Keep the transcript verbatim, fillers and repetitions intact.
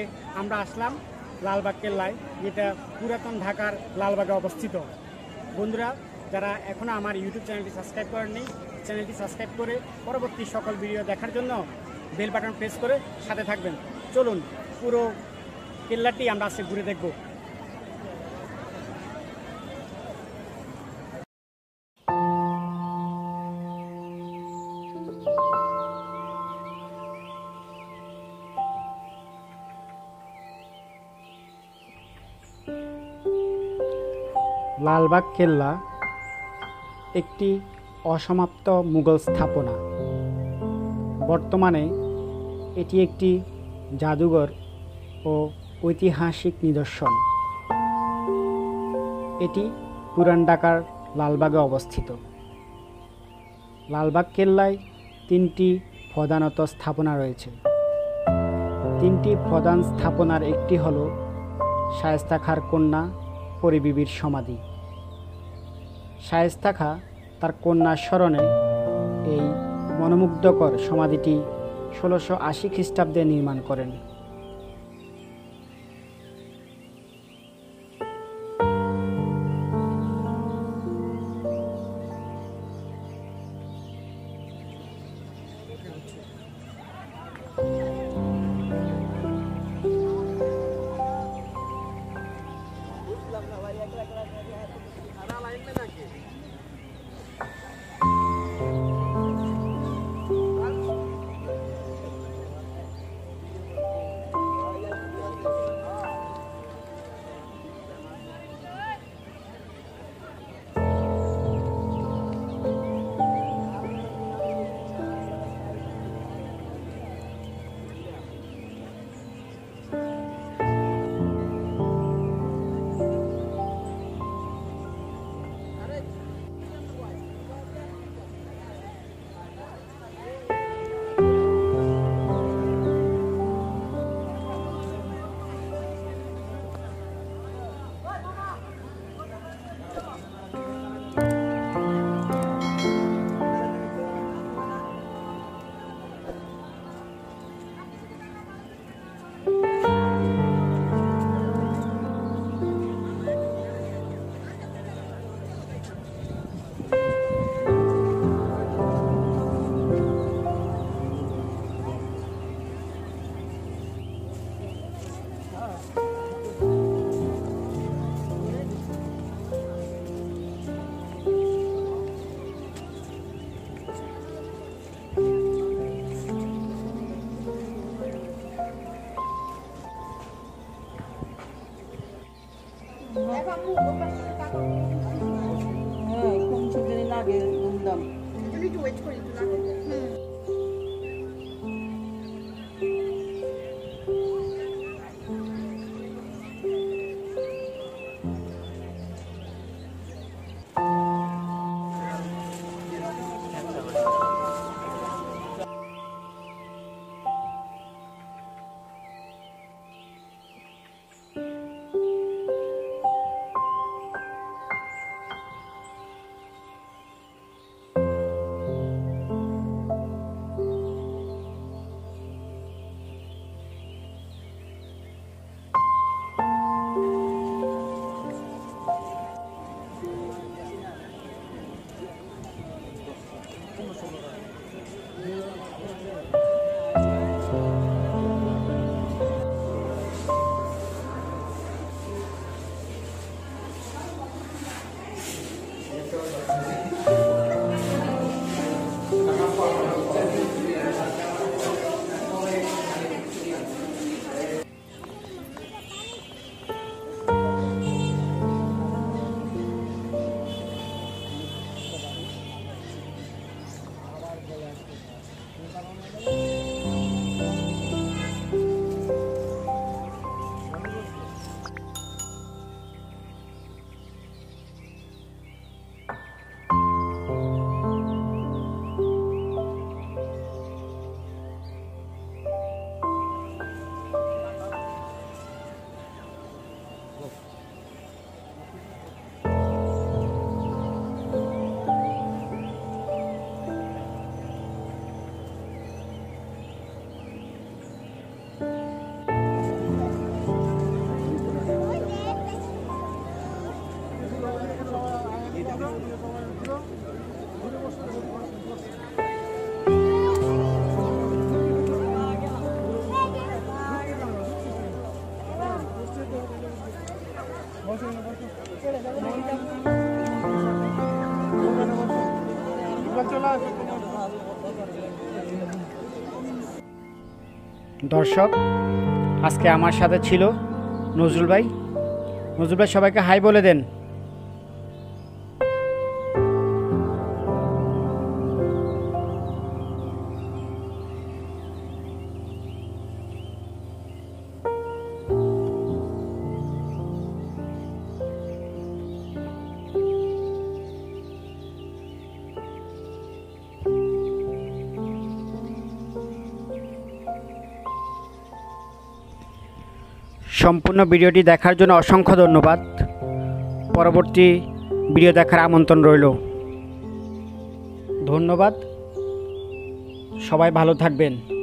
আমরা আসলাম লালবাগ কেল্লায়, যেটা পুরাতন ঢাকার লালবাগে অবস্থিত। বন্ধুরা, যারা এখনও আমার ইউটিউব চ্যানেলটি সাবস্ক্রাইব করেননি, চ্যানেলটি সাবস্ক্রাইব করে পরবর্তী সকল ভিডিও দেখার জন্য বেল বাটন প্রেস করে সাথে থাকবেন। চলুন পুরো কেল্লাটি আমরা আজকে ঘুরে দেখব। লালবাগ কেল্লা একটি অসমাপ্ত মুঘল স্থাপনা। বর্তমানে এটি একটি জাদুঘর ও ঐতিহাসিক নিদর্শন। এটি পুরান ঢাকার লালবাগে অবস্থিত। লালবাগ কেল্লায় তিনটি প্রধানত স্থাপনা রয়েছে। তিনটি প্রধান স্থাপনার একটি হল শায়েস্তা খাঁর কন্যা পরিবিবির সমাধি। শায়েস্তা খাঁ তার কন্যার স্মরণে এই মনোমুগ্ধকর সমাধিটি ষোলোশো আশি খ্রিস্টাব্দে নির্মাণ করেন। হ্যাঁ, কোন ছুটি লাগে ধুমধাম। দর্শক, আজকে আমার সাথে ছিল নজরুল ভাই। নজরুল ভাই সবাইকে হাই বলে দেন। সম্পূর্ণ ভিডিওটি দেখার জন্য অসংখ্য ধন্যবাদ। পরবর্তী ভিডিও দেখার আমন্ত্রণ রইল। ধন্যবাদ। সবাই ভালো থাকবেন।